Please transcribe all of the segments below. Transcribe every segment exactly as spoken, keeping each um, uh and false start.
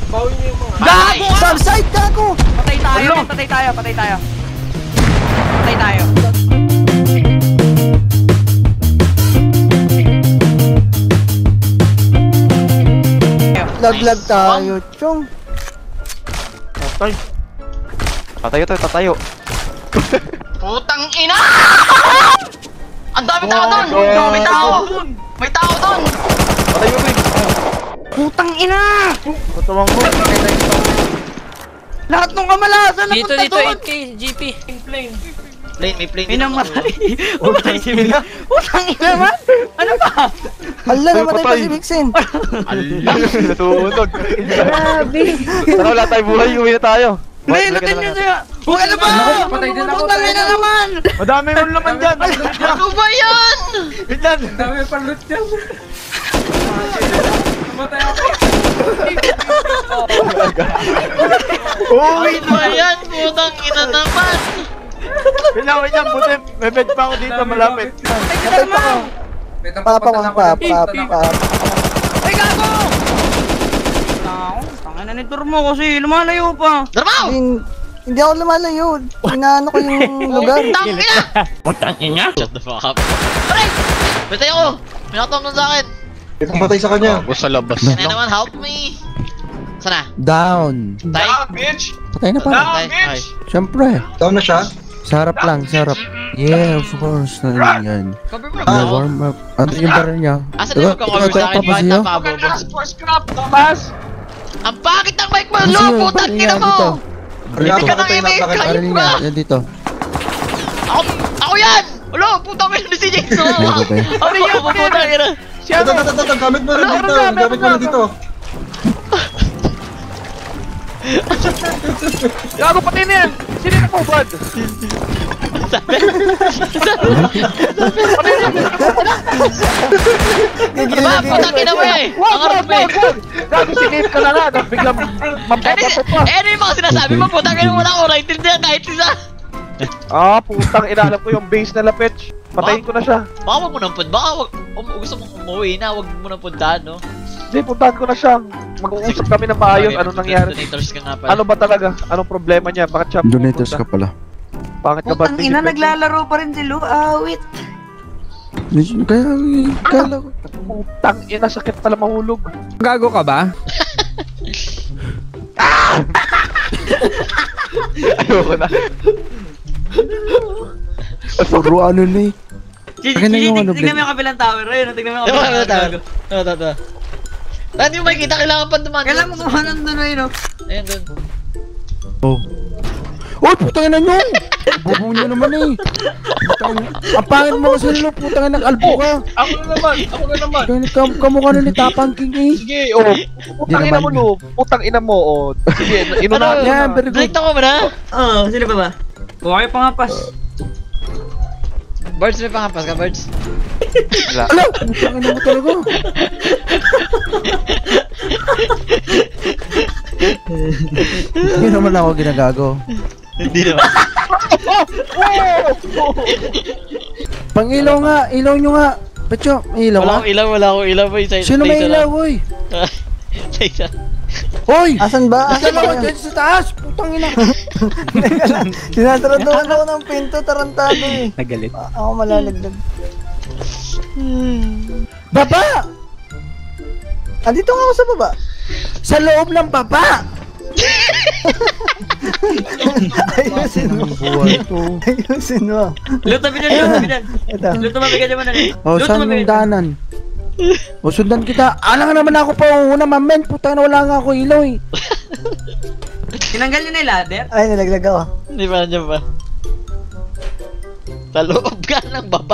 Bawin niyo yung mga... Gago! Subside, gago! Patay tayo, men, patay tayo, patay tayo. Patay tayo. Laglag tayo, chong. Patay. Tatayo tayo, tatayo. Putang ina! Ang dami tao doon! May tao! May tao doon! Patay mo, Pin. Putang ina! Tutuwang mo. Lahat ng kamalasan na Dito, punta dito, doon! eight K, G P. Plane. Plane, may plane May dito. namatay. Putang ina. Putang ina man! Ano ba? Hala, namatay pa patay. si Vixen. Natutunog. Grabe. Sana wala tayo buhay, uwi na tayo. Hindi, natin nyo siya. Huwag ano ba? Patay din ako, Putang ina naman! Madami mo naman dyan. Ano ba yan? Ilan? Dami pang loot yan. Namatay ako. Uy! Ano ba yan? Putang ina naman! Ilan, ilan, buti. May bed pa ako dito, malapit. Patay pa ako. Papa ko, papa, papa. Ay, gago! Tao, tangin na ni Turmo kasi lumalayo pa. Darmaw! Hindi, hindi ako lumalayo. Inaano ko yung lugar. Putang ina! Putang ina. Shut the fuck up. Aray! Patay ako! May nakatamnan sa akin. Patay sa kanya. Ako sa labas. Kaya naman, help me! Sana? Down. Tay? bitch! Patay na pa. Tay? Ay. Siyempre. Down na siya. Sarap lang, sarap. Yeah, of course. Na yun yan. Cover mo Na ako. warm up. Ano yung baril niya? Asan na yung cover sa akin? Bakit napabobo? Sports crap! Thomas! Ang bakit ng mic mo? Ano Lo, yun? putang Baril ina niya mo! dito. Hindi ka nang Patay na, imig! patay. Baril Kayop niya. ka! Yan dito. Ako! Ako yan! Ulo! Putang ina ni si Jason! Meron ba? Ano yan? Putang ina! Si Ito, ano? ito, ito, ito, gamit mo rin Ano, dito. ano na, Gamit mo ano rin na? dito. Gago, patay na yan! Sino yung nakubad? Sabi! Diba? Putang ina mo eh! Ang harap mo eh! Gago, sinave ka na nga, tapos biglang Eh, mapapatot pa. eh, ano yung mga sinasabi mo? Putang ina mo lang ako naintindihan kahit isa! Ah, putang ina, alam ko yung base na lapetch. Patayin ko na siya. Baka wag mo nang punta. Baka wag, um, gusto mong umuwi na, wag mo nang puntahan, no? Hindi, puntahan ko na siya. Mag-uusap kami ng maayos, anong nangyari. Donators ka nga pala. Ano ba talaga? Anong problema niya? Bakit siya Donators ka pupunta? pala. Pangit ka ba? Putang ina, naglalaro pa rin si Lu. Awit. Kaya, kala ko. Putang ina, sakit pala mahulog. Gago ka ba? Ayoko na. Puro ano na eh. Akin na yung ano, Tignan mo Blake. yung kabilang tower. Ayun, tignan mo yung Ano ba kabilang tayo? tower. Ano ba tayo? Hindi mo makikita, kailangan pa dumaan. Kailangan mo kumanan doon na yun, oh. Ayun doon. Oh. Oh, putang ina nyo! Bobo nyo naman eh. Putang ina. Ang pangit mo kasi nilo, putang ina, nag-albo ka. Ako na naman, ako na naman. Kaya kam kamukha na ni Tapang King eh. Sige, oh. Putang ina mo, Lu. Putang ina mo, oh. Sige, inunahan ko Yan, na. very good. Direct ako ba na? Oo, sino ba ba? Kuha kayo pangapas. Birds, may pangapas ka, Birds? Ala! Putang ina mo talaga. Hindi naman ako ginagago. Hindi naman. Pang ilaw nga, ilaw nyo nga. Pecho, may ilaw Wala nga. akong ilaw, wala akong ilaw. Isa, Sino may isa ilaw, lang. oy? Isa, isa. Hoy! Asan ba? Asa Asan naman ba? dyan sa taas? Putang ina. Sinasaraduhan ako ng pinto, tarantado eh. Nagalit. A- Ako malalagdag. Baba! Andito nga ako sa baba. Sa loob ng baba! Ayusin mo. Buhay to. Ayusin mo. Lu, tabi dyan, Lu, tabi dyan. Ito. Lu, tumabi ka dyan mo na. O, Lu, saan tumabi yung ka dyan. daanan? O, sundan kita. Alang naman ako pa una, mamen. Putang na wala nga ako ilaw eh. Tinanggal niyo na yung ladder? Ay, nalaglag ako. Hindi pa nandiyan pa. Sa loob ka ng baba.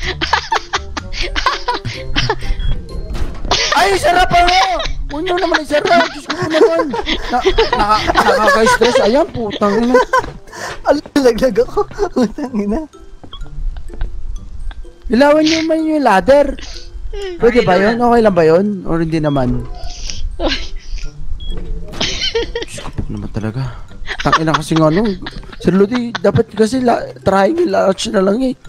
Ay, sarap ako! Huwag nyo naman isarap. Diyos ko naman. Na, naka, nakaka-stress. Ayan, putang ina. Nalaglag ako. Putang ina. Ilawan nyo man yung ladder. Pwede ba yun? Okay lang ba yun? Or hindi naman? Diyos ko po naman talaga. Tangina kasi nga ano. Sir Lodi, dapat kasi la, trying launch na lang eh.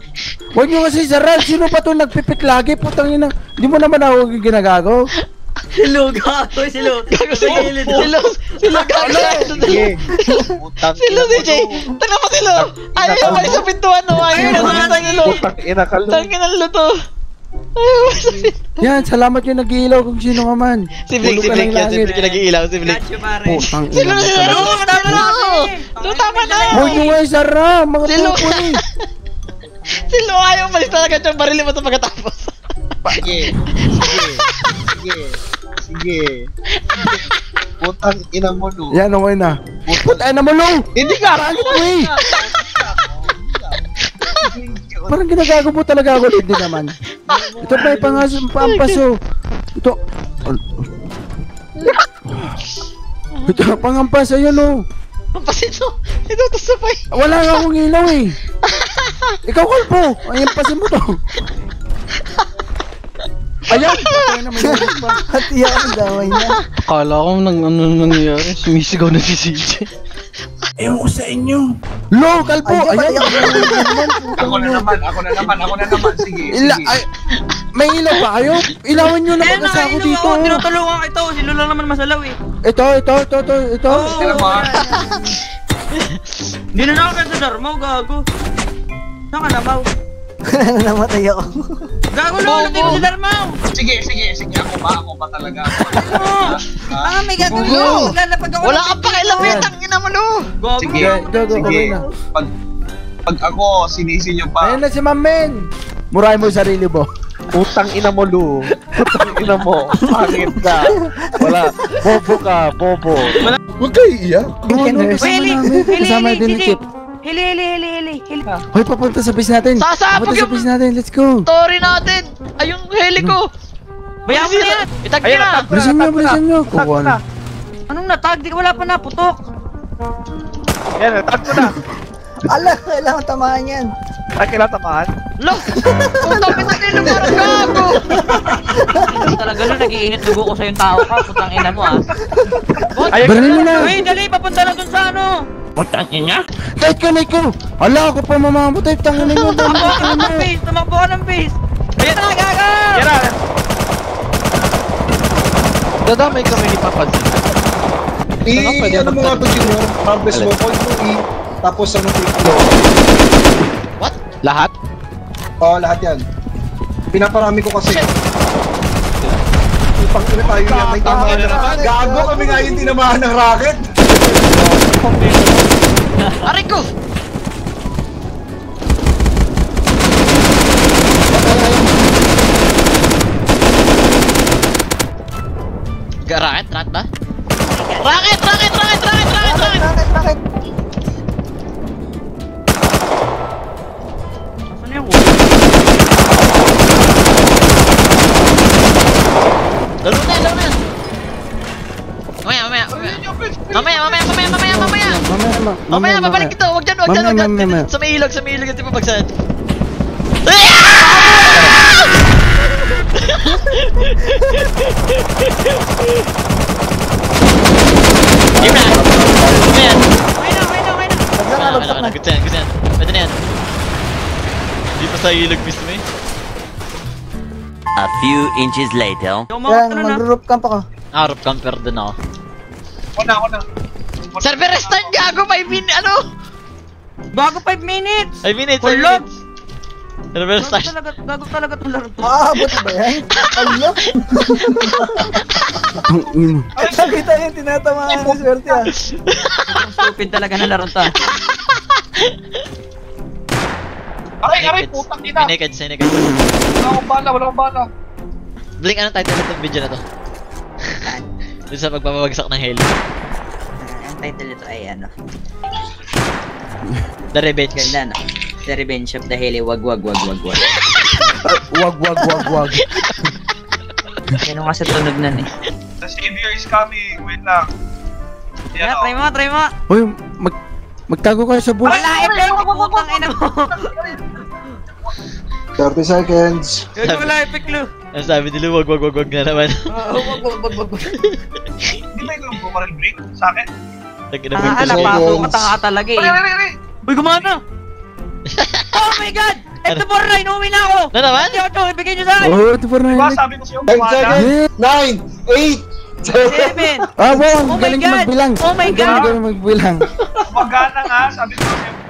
Huwag nyo kasi sarap. Sino pa itong nagpipik lagi? Putang ina. Hindi mo naman ako ginagago. Silo, gago, silo. Gago silo. Silo. Silo gago. Sige. Putang Silo ina si mo, Jay. Lu. Tanga mo silo. Ayaw yung balik sa pintuan no. Ayaw yung balik sa silo. Putang ina ka, Lu. Tangin ang luto. Ayaw yung sa pintuan. Yan, salamat yung nag-iilaw kung sino ka man. Si Blink, si Tulog ka Blink ng yan. Si langit. Blink yung nag-iilaw. Si Blink. Gacho, pare. Putang Silo, ina mo silo. talaga. Tama na ako. Lu, tama na. Huwag nyo nga isara, mga Silo. tupo eh. Silo, ayaw umalis talaga yung barili mo sa pagkatapos. Sige. Sige. Sige. Sige. Putang ina mo, Lu. Yan, okay na. Putang ina mo, Lu! Hindi ka. Pangit mo eh! Parang ginagago mo talaga ako, hindi naman. Ito pa, ipangas, pampaso. Ito. Ito, pangampas, ayun o. Ang pasito. Ito, ito sabay. Wala nga akong ilaw eh. Ikaw, Kolpo. Ayun, pasin mo to. Ayan! Patay na, may ilaw pa. Pati ako ang damay niya. Akala ko nang ano nangyayari. Sumisigaw na si C J. Ewan ko sa inyo. Lo, Kalpo! Ay, pati Ayan! ako naman. Ako na naman, ako na naman, ako na naman. Sige, Ila, sige. ay, may ilaw ba kayo? Ilawan nyo na Eh, mag-asa ako nakainom dito. ako. Tinutulungan ka ito. Silo lang naman masalaw eh. Ito, ito, ito, ito, ito. Oo, Tira mo, ah. Hindi na nakakita sa Darmaw, gago. Saan ka nabaw? Namatay ako. Gago na ulit mo si Darmaw. Sige, sige, sige. Ako ba? Ako ba talaga? Oo. Ah, may gagawin Gugo. ko. Maglalapag ako. Wala ng kang pakialam Ayan. yan. Tangina mo, Lu. Gago. Sige, Gago, sige. okay na. Pag, pag ako, sinisi nyo pa. Ayun na si Mamen. Murahin mo yung sarili mo. Putang ina mo, Lu. Putang ina mo. Pangit ka. Wala. Bobo ka. Bobo. Huwag kayo iiyak. You can Ano, rest. kasama Hili, namin. hili, Kasama hili, din ni hili. Chip. Hili, hili, hili, hili, hili. Hoy, papunta sa base natin. Sasabog Papunta sa yung- base natin. Let's go. Story natin. Ay, yung heli ko. Bayan mo na yan. Itag Ayun, na. natag ko na, Bilisan nyo, natag ko na. bilisan nyo. Natag ko Kukuha na. na. Anong natag? Di ko wala pa naputok. Yan, natag ko na. Ala, kailangan tamaan yan. Ay, kailangan tamaan. Lo. Putang ina nilo parang gago. Talaga nun, nag-iinit dugo ko sa yung tao ka. Putang ina mo ah. Ay, Baril mo na. Uy, dali, papunta na dun sa ano. Kahit ka na ikaw. Hala, ako pa mamamatay. Tangan na nyo. Tumakbo ka ng base, tumakbo ka ng base. Ayan na, gaga! Yan na. Dadamay kami ni Papa Z. I, ano mo nga to, Junior? Harvest mo, point mo, I. Tapos ano, take mo. What? Lahat? Oo, lahat yan. Pinaparami ko kasi. Upang ina tayo yan, may tamaan na racket. Gago kami nga yung tinamaan ng racket. Aray ko. Ga- Rocket? Rocket ba? Rocket! Rocket! Rocket! Rocket! Rocket! Rocket! Bakit, bakit? Asan yung Lalo na, lalo na. Mamaya, mamaya, mamaya. Mamaya, mamaya, mamaya, mamaya, mamaya. Mamaya, ma- Mamaya, babalik ito. Huwag dyan, huwag dyan, huwag Mamaya, mamaya, dyan. mamaya. Sa may ilog, sa may ilog ito pabagsan. Game na! Game na yan! Okay na, okay na, okay na. Bagsak na, Wala, bagsak wala, na. good yan, good yan. Pwede na yan. Hindi pa sa ilog mismo eh. A few inches later. Yung Yan, mga na na. mag-roof camp ako. Arap camper din ako. Ako na, ako na. Server restart gago, five minutes, ano? Bago five minutes. five minutes, five Kulog. minutes. Server Gago restart. talaga, gago talaga itong laro to. Maabot ba yan? Ala? Ang ino. Nakita yung tinatamaan ng swerte ah. Sobrang stupid talaga na laro to. Aray, aray, putang ina. Sinekad, sinekad. Wala akong bala, wala akong bala. Blink, anong title nitong video na to? Dun sa pagpapabagsak ng heli. Ang title nito ay ano. The Revenge. Ganda no. The Revenge of the Heli. Wag, wag, wag, wag, wag. Wag, wag, wag, wag. Yan nga sa tunog nun eh. The savior is coming. Wait lang. Yeah, try mo, try mo. Hoy, mag magtago kayo sa buhay. Wala, effect. Putang ina mo. thirty seconds. Gago, wala effect, Lu. Ang sabi nila, wag, wag, wag, wag na naman. Oo, wag, wag, wag, wag, wag. Hindi ba yung bumaril break sa akin? Tagina Ah, mo. napasok ka talaga eh. Uy, gumana! Oh my god! Ito for nine, umuwi na ako! Ano naman? Ocho, ibigay nyo sa akin! Oh, ito pa na Diba yun. sabi ko sa'yo, ten wala. seconds, nine, eight, seven. Seven! Ah, wow, ang Oh my galing ko God! magbilang. Oh my Ang galing God! ko magbilang. Magana nga, sabi ko sa'yo,